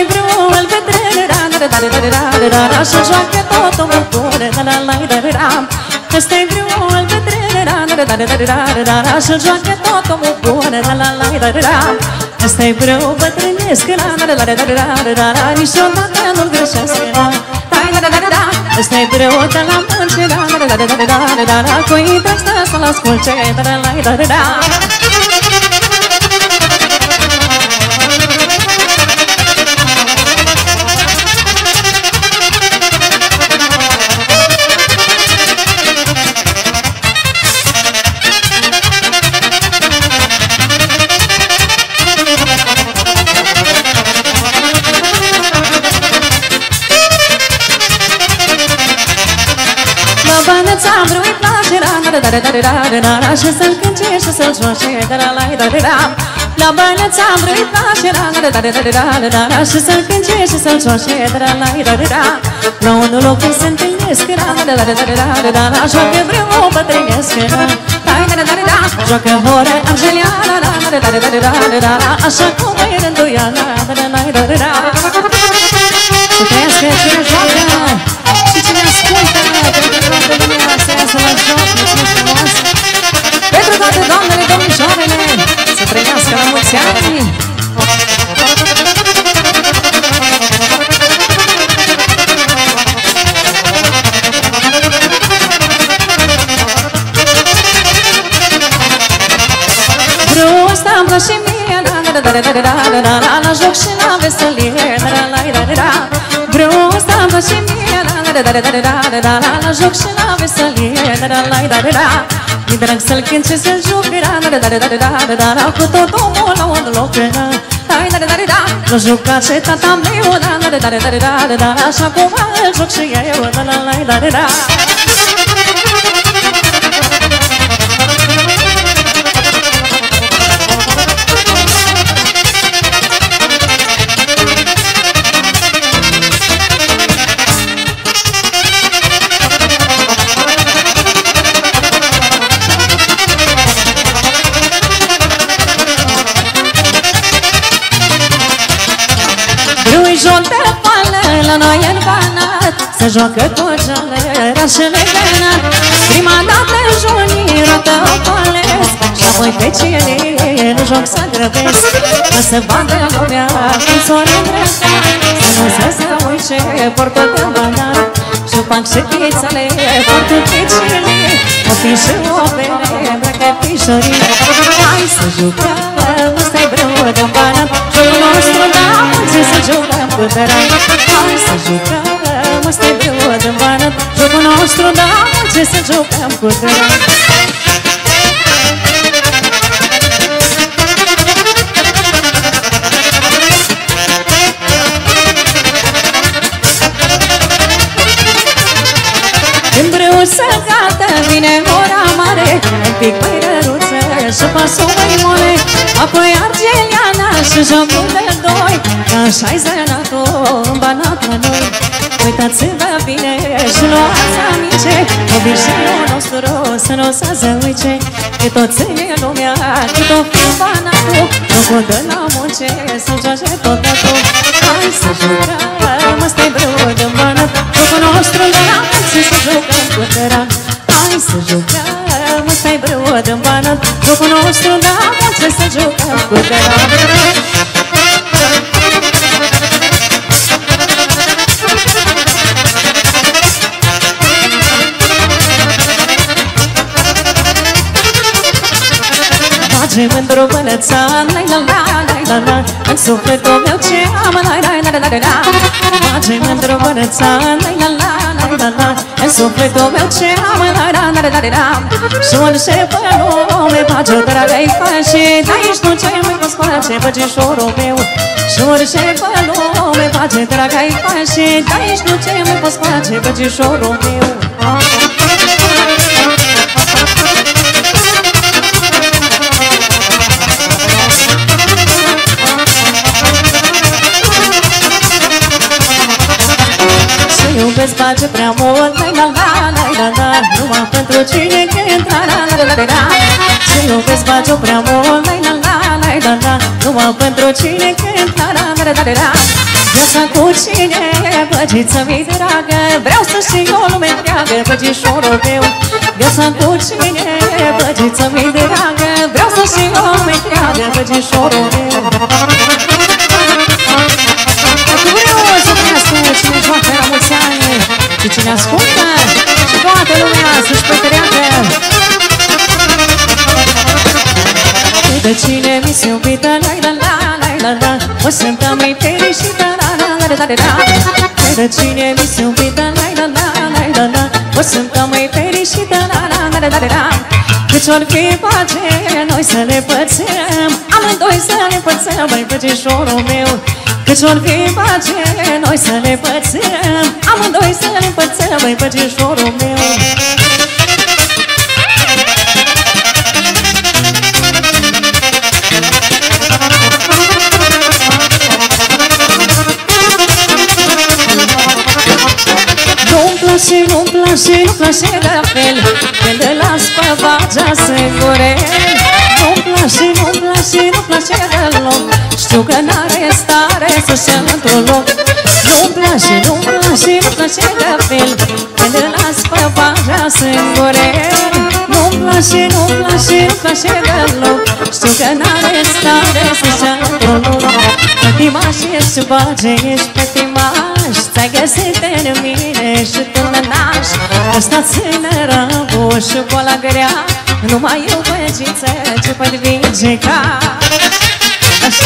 Ăsta-i vreun vedrere, și joacă tot omul bune, Ăsta-i vreun vedrere, și joacă tot omul bune, Ăsta-i vreun bătrânesc, niciodată nu-l greșesc. Ăsta-i vreun de la munce, cu intră să-l asculce. Ți-am vrut plăcerea, și să-l cânce și să-l joace. La bani ți-am vrut plăcerea, și să-l cânce și să-l joace. La un loc când se întâlnesc, joacă vreun bătrânesc. Joacă hore Angeliana, așa cum e rânduiala. Să trăiască cine joacă și cine ascultă. Pentru toate doamnele, domnișoarele, să trăiască la mulți ani. Vreau ăsta-mi place mie, la joc și la veselie. Vreau ăsta-mi place mie, la joc și la veselie. Mi drag să-l cânt și să-l joc, cu tot omul la un loc. L-o jucat și tata meu, așa cum îl joc și eu. Joc de pală la noi în Banat, se joacă cu jalera și legănat. Prima dată junii rotă o palesc, și apoi pe cele în joc să grăbesc. Ca să vadă lumea cum s-o îndrăgea, să nu se uice portul de Banat. Și fac și pițele, portul pe cele, o fi și o bere, îmbrăcă pișorii. Hai să jucăm, ăsta-i vreun de Banat, jocul nostru la munți să jucăm cu tărai. Hai să jucăm, ăsta-i vreun de Banat, jocul nostru la munți să jucăm cu tărai. Când vreau să gata, vine ora mare, un pic mai răruță și pasul mai mole. Apoi Argeliana și jocul de doi, că așa-i zănatul în Banat la noi. Uitați-vă bine și luați amice, obișnuiul nostru să nu se zăuice. Că toți în lumea, cât o fi Banatul, jocul de la munce să-l joace tot totul. Hai să jucăm, ăsta-i vreun de Banat, jocul nostru de la munce să jucăm cu tăran. Hai să jucăm, ăsta-i vreun de Banat, jocul nostru de la munce să jucăm cu tăran. Bage mândru bălățan, la-i-la-la, în sufletul meu ce am, la-i-la-la-la-la. Bage mândru bălățan, la-i-la-la-la, în sufletul meu ce am, la-i-la-la-la-la. Și orice pe lume bage-o dragă-i face, de-aici nu ce mai poți face, băgișorul meu. Și orice pe lume bage dragă-i face, de-aici nu ce mai poți face, băgișorul meu. Iubesc face prea mult, la-i-la-la-la-la, numai pentru cine cântă, la-la-la-la-la. Și iubesc face prea mult, la-i-la-la-la-la, numai pentru cine cântă, la-la-la-la-la. Viața cu cine, băgiță-mi dragă, vreau să știu eu lume întreagă, băgișorul meu. Viața cu cine, băgiță-mi dragă, vreau să știu eu lume întreagă, băgișorul meu. Vreau să trăiască cine joacă la mulți ani și cine ascultă și toată lumea să-și petreacă. De cine mi-s iubită, la-i-la-la-la-la-la, o sunt-a mai fericită, la-la-la-la-la-la. De cine mi-s iubită, la-i-la-la-la-la-la, o sunt-a mai fericită, la-la-la-la-la-la. Câți-or fi pace, noi să le pățăm, amândoi să le pățăm, băi, băgișorul meu. Câți-or fi pace, noi să le pățăm, amândoi să le pățăm, băi, băgișorul meu. Nu-mi place la fel când îl las pe vagea singurel. Nu-mi place deloc, știu că n-are stare să se într-un loc. Nu-mi place la fel când îl las pe vagea singurel. Nu-mi place deloc, știu că n-are stare să se într-un loc. Pătimaș ești, bage, ești pătimaș, ți-ai găsit în mine și tu nănaș. Ăsta ține rău și boala grea, numai eu băgiță ce pot vindeca. Așa!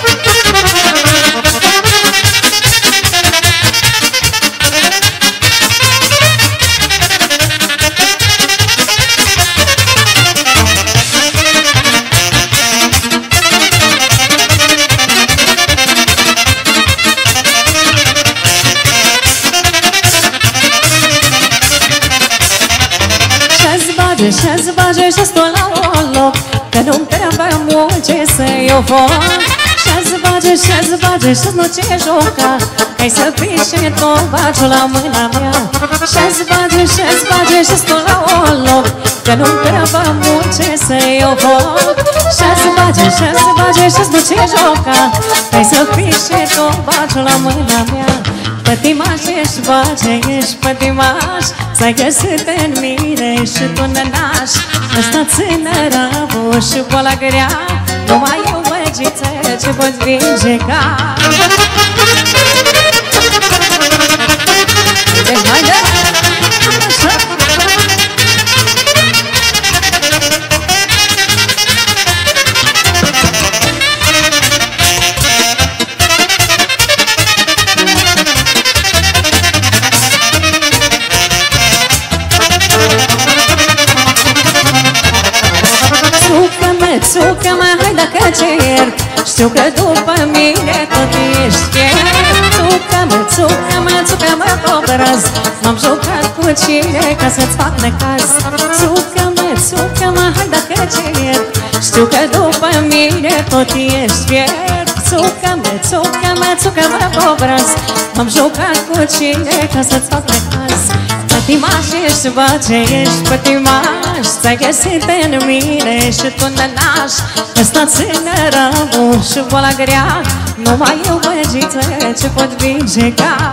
Și-ți bage și stă la un loc, că nu-mi trebuie mult ce să-i ofoc. Și-ți bage și-ți nu ce joca, hai să fii și tovaciul la mâna mea. Și-ți bage și stă la un loc, că nu-mi trebuie mult ce să-i ofoc. Și-ți bage și-ți nu ce joca, hai să fii și tovaciul la mâna mea. Pătimaș ești, bage, ești pătimaș, ți-ai găsit în mine și tu nănaș. Ăsta ține rău și boala grea, numai eu băgiță ce pot vindeca. Haide! Așa! Țucă-mă, hai dacă cer, știu că după mine tot ești fier. Țucă-mă, cobraz, m-am jucat cu cine ca să-ți fac necaz. Țucă-mă, hai dacă cer, știu că după mine tot ești fier. Țucă-mă, cobraz, m-am jucat cu cine ca să-ți fac necaz. Pătimaș ești, bage, ești pătimaș, ți-ai găsit în mine și tu nănaș. Ăsta ține rău și boala grea, numai eu băgiță ce pot vindeca.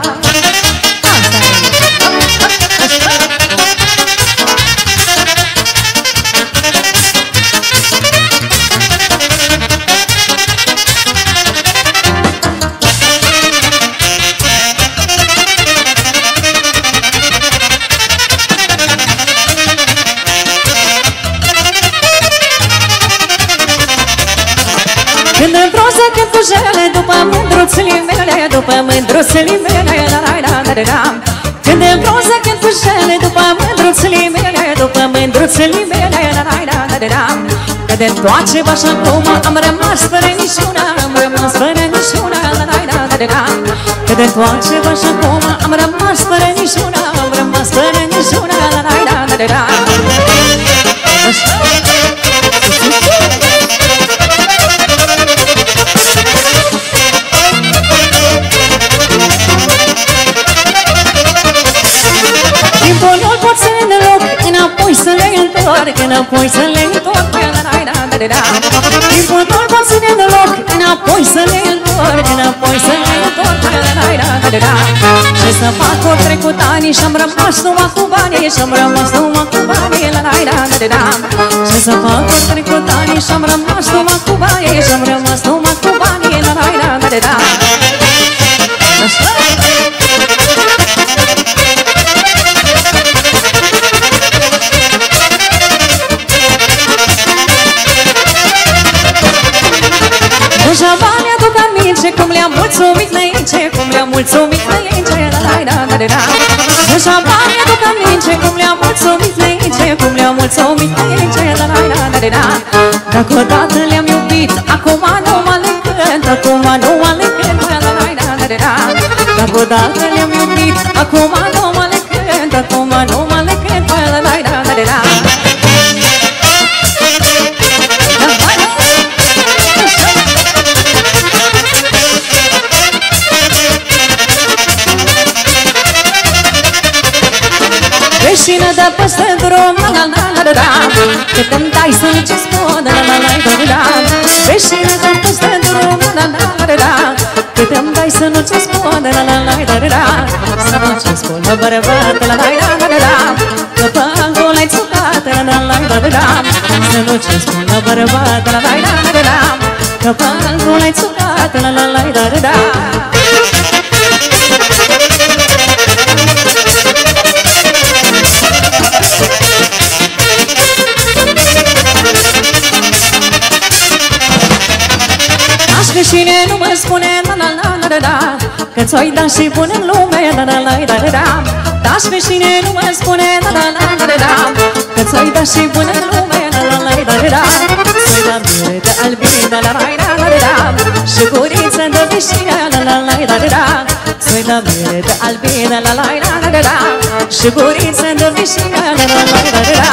Când-mi frunză, când cu jele, după mândruțele mele, după mândruțele mele, la-la-la-la-la-la. Când-mi frunză, când cu jele, după mândruțele mele, după mândruțele mele, la-la-la-la-la-la. Că de-ntoace așa cum am rămas fără niciuna, am rămas fără niciuna, la-la-la-la-la-la. Că de-ntoace așa cum am rămas fără niciuna, am rămas fără niciuna, la-la-la-la-la-la. Timpul nu-l pot să înloc, înapoi să le întorc, înapoi să le întorc. Timpul nu-l pot să înloc, înapoi să le întorc, înapoi să le întorc. da. Și să fac ori trecut ani și-am rămas numai cu banii, și-am rămas numai cu banii, la la la la la. Și să fac ori trecut ani și-am rămas numai cu banii, și-am rămas numai cu banii, la la la la la. Deja banii aduc aminte cum le-am mulțumit înainte, cum le-am mulțumit înainte, la la la la la. Deja banii aduc aminte cum le-am mulțumit înainte, cum le-am mulțumit înainte, la la la la la. Dacă odată le-am iubit, acum nu mă le cânt, acum nu mă le cânt, la la la la la. Dacă odată le-am iubit, acum nu mă le cânt, acum nu mă le cânt, la la la la la. Veșină de peste drum, la la la la la. Cât îmi dai să nu ce spun, la la la la la. Veșină de peste drum, la la la la la. Cât îmi dai să nu ce spun, la la la la la. Să nu ce spun, la bărbat, la la la la la. Că pangul ai țucat, la la la la la. Să nu ce spun, la bărbat, la la la la la. Că pangul ai țucat, la la la la la. Că cine nu mă spune la la la la la, că ți-o-i dat și bun în lume, la la la la la. Dar și cine nu mă spune la la la la la, că ți-o-i dat și bun în lume, la la la la la. Ți-o-i dat mire de albine, la la la la la, și guriță de vișine, la la la la la. Ți-o-i dat mire de albine, la la la la la, și guriță de vișine, la la la la la.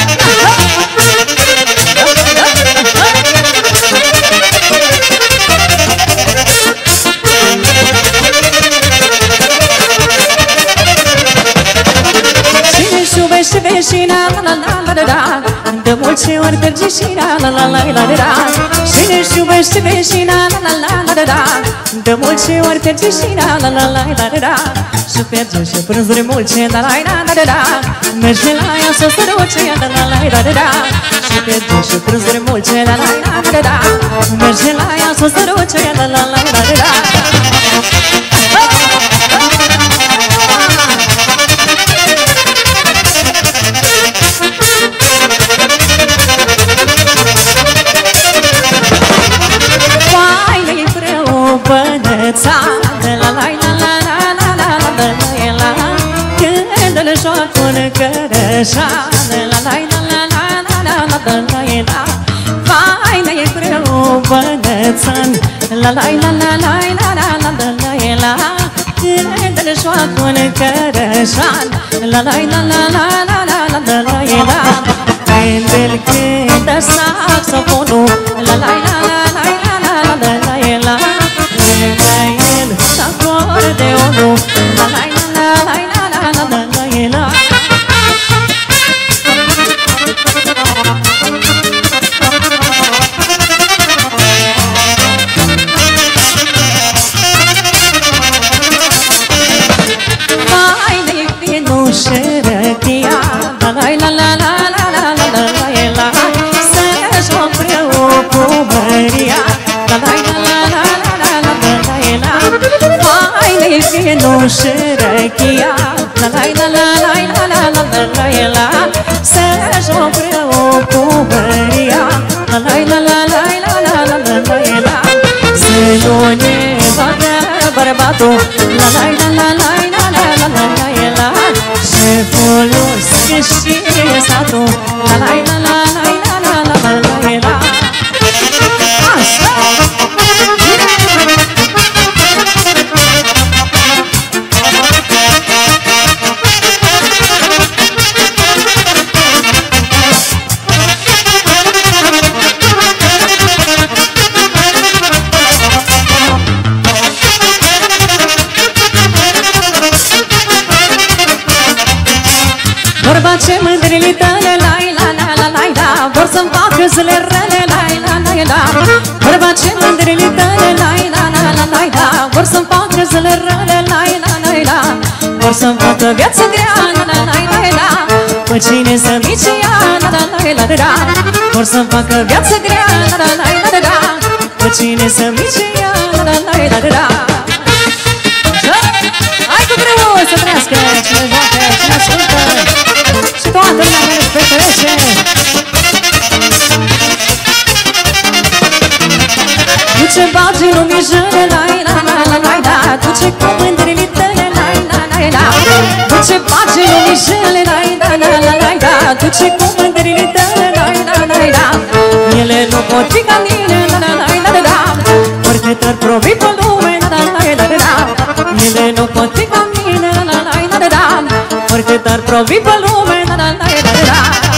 Și veșina, la la la la la. De multe ori merge și la la la la la la. Cine-și iubește veșina, la la la la la. De multe ori merge și la la la la la la. Și merge și prânzuri multe, la la la la la. Merge la ea să se duce, la la la la la. Și merge și prânzuri multe, la la la la la. Merge la ea să se duce, la la la la la. La la la la la la la la la. Când îl joc un cărășan, la la la la la la la la la. Vai, ne-e greu bănățan, la la la la la la la la la. Când îl joc un cărășan, la la la la la la la la la. Când îl cântă saxofonul, la la la la la la la la la. Acordeonul, la la la la la la la la la. Vai de vinul și răchia, la la la la la la la la la la. Să joc greu cu Maria, la la la la la la la la la. Vai de vinul și răchia, la la la la la la la la la. Să joc greu cu Maria, la la la la la la la la la. Să nu ne vadă bărbatul, la la la la la la la la la. Șeful și satul, la la la la la la la la la. Așa! Vorba ce mândrile tale, la la la la la la. Vor să-mi facă zile rele, la la la la. Vorba ce mândrile tale, la la la la la la. Vor să-mi facă zile rele, la la. să-mi facă viață grea, la-la-la-la-la. Pe cine să mici ea, la-la-la-la-la. Vor să-mi facă viață grea, la-la-la-la-la. Pe cine să mici ea, la-la-la-la-la. Hai cu greu să trăiască cine joacă, cine ascultă și toată lumea care se petrece. Tu ce bagi lumijele, la-la-la-la-la. Tu ce cuvântările tale, la-la-la-la-la. Tu ce bagi lumijele, la-la-la-la-la. Tu ce cuvântările tale, la-la-la-la-la. Ele nu pot fi ca mine, la-la-la-la-la. Oricât ar provi pe lume, la-la-la-la-la. Ele nu pot fi ca mine, la-la-la-la-la. Oricât ar provi pe lume, la-la-la-la-la.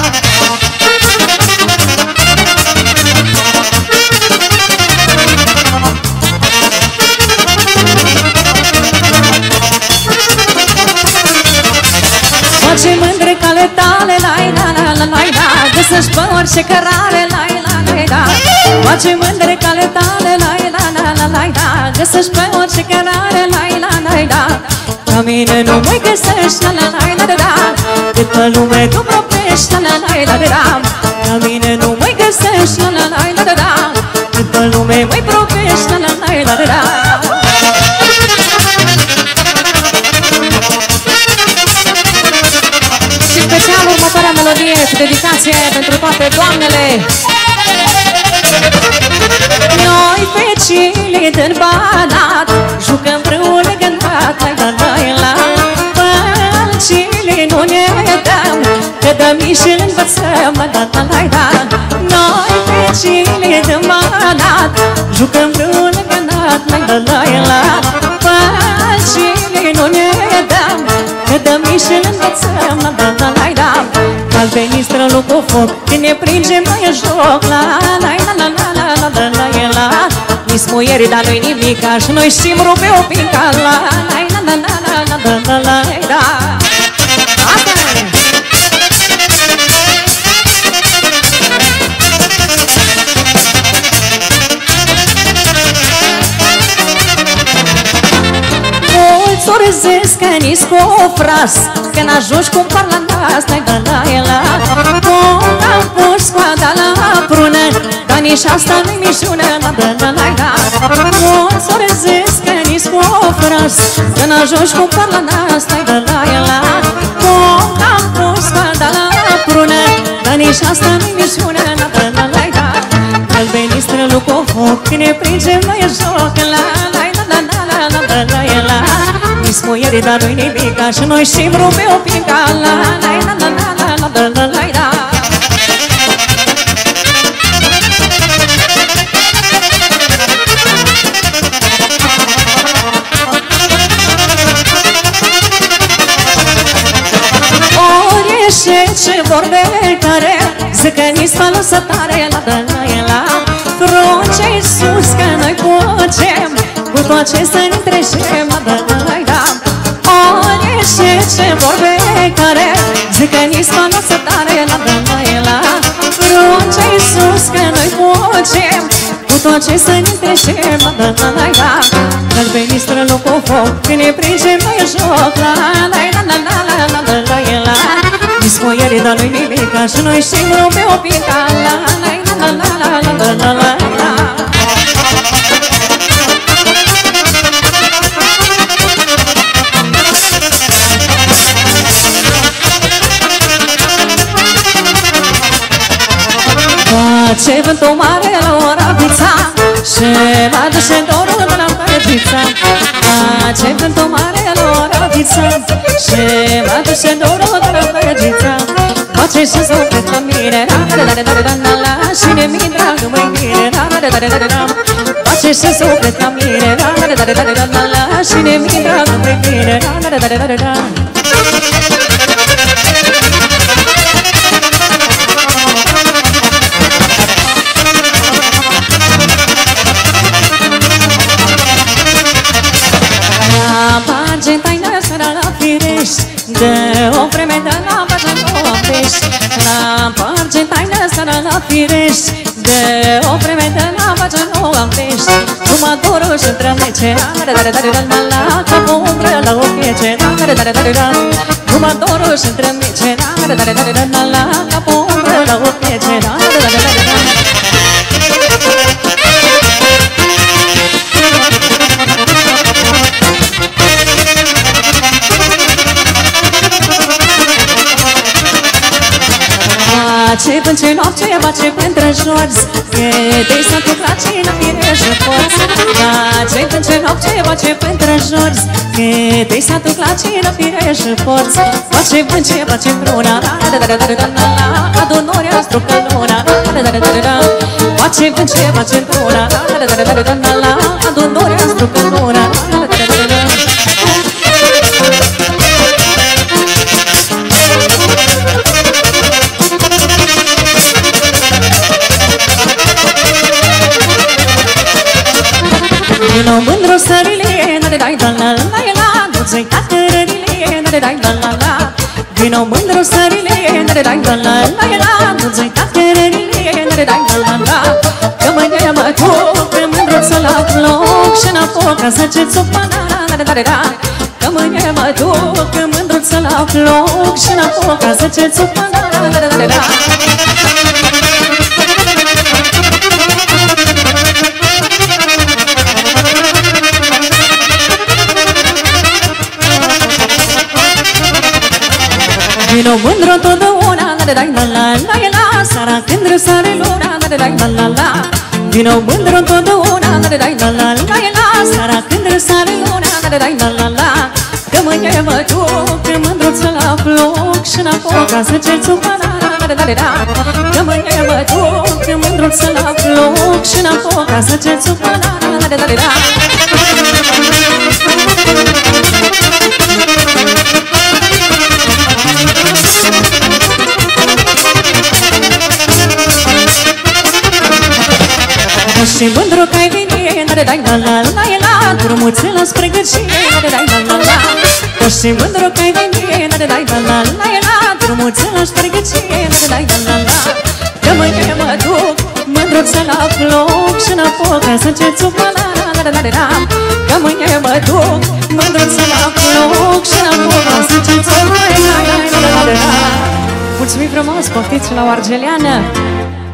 Face mândre cale tale, la-la-la-la-la. Găsești pe orice cărare, la-la-la-la-la. Face mândre cale tale, la-la-la-la-la. Găsești pe orice cărare, la-la-la-la-la. Ca mine nu mai găsești, la-la-la-la-la. Cât pe lume tu propești, la-la-la-la-la. Ca mine nu mai găsești, la-la-la-la-la. Cât pe lume mai propești, la-la-la-la-la. Și special următoarea melodie cu dedicație pentru toate doamnele. Noi fecile din Banat jucăm împreună gândat, la-la-la-la. Pălcile nu ne dăm, că dăm și învățăm, la-la-la-la. Noi fecile din Banat jucăm împreună gândat, la-la-la-la. Pălcile nu ne dăm, că dăm și învățăm, la-la-la-la. Al veni strălu cu foc, când ne prindem noi în joc, la-la-la-la-la-la-la-la-la. Nici smuieri, dar nu-i nimica și noi știm rupe o pinca, la-la-la-la-la-la-la-la-la. Mulți ori zis că nici cu o fras, când ajungi cum par la nas, la-la-la-la. Cum am pus scoada la prună, dar nici asta nu-i mișună, la-la-la-la. Mulți ori zis că nici cu o fras, când ajungi cum par la nas, la-la-la-la. Cum am pus scoada la prună, dar nici asta nu-i mișună, la-la-la-la. Că-l veni strălu cu foc, când ne prindem noi în joc, la-la-la-la-la-la-la-la. Nici smuieri, dar nu-i nimica și noi știm rupe o pinca, la-la-la-la-la-la-la-la-la. Ori eșe ce vorbe care zic că nici spală să tare, la-la-la-la. Cruce-i sus că noi putem cu tot ce să ne trecem, la-la-la-la. Ori eșe ce vorbe care zic că nici spală să tare, la-la-la-la. Cruce-i sus că noi putem cu tot ce să ne trecem, la-la-la-la. Că-l veni strălu cu foc, când ne prindem noi în joc, la-la-la-la-la-la-la-la-la. Nici smuieri, dar nu-i nimica și noi știm rupe o pinca, la-la-la-la-la-la-la-la-la. Face vântul mare la ora vița și mă duce dorul de la părăgița. Face vântul mare la ora vița și mă duce dorul de la părăgița. Face și suflet la mine, la-la-la-la-la-la, și ne-mi dragă mai bine, la-la-la-la-la-la. Face și suflet la mine, la-la-la-la-la-la, și ne-mi dragă mai bine, la-la-la-la-la-la. De o vreme de la băgă nu aprești, la împarge taină sără la firești. De o vreme de la vagă nu am pești, numai dorul și trămece, la capă umbră la ochiece, numai dorul și trămece, la capă umbră la ochiece. Ce pânce noapte face pentru jorți, e de satul la cine fire și porți. Ce pânce noapte face pentru jorți, e de satul la cine fire și porți. Face pânce face pruna, adunorea strucă luna. Face pânce face pruna, adunorea strucă luna. Vino mândru sările, n-are-dai la-la-la-la, nu-ți uita cărările, n-are-dai la-la-la. Vino mândru sările, n-are-dai la-la-la-la, nu-ți uita cărările, n-are-dai la-la-la. Că mâine mă duc mândruță la loc și n-apuc să ce-ți-o pana, n-are-da-re-da. Că mâine mă duc mândruță la loc și n-apuc să ce-ți-o pana, n-are-da-re-da. Vino mândru totdeauna, n-are-dai la-la-la-la, seara când răsare luna, n-are-dai la-la-la. Vino mândru totdeauna, n-are-dai la-la-la-la, seara când răsare luna, n-are-dai la-la-la. Că mâine mă duc mândruță la loc și n-apuc să ce-ți-o pana, n-are-da-re-da. Că mâine mă duc mândruță la loc și n-apuc să ce-ți-o pana, n-are-da-re-da. Și mândru că-ai venit, n-are-dai la-la-la-la, drumuțela spre gârșie, n-are-dai la-la-la. Și mândru că-ai venit, n-are-dai la-la-la-la, drumuțela spre gârșie, n-are-dai la-la-la. Că mâine mă duc mândruță la loc și n-apuc să ce-ți-o pana, n-are-da-re-da. Că mâine mă duc mândruță la loc și n-apuc să ce-ți-o pana, n-are-da-re-da. Mulțumim frumos, poftiți la o argeleană!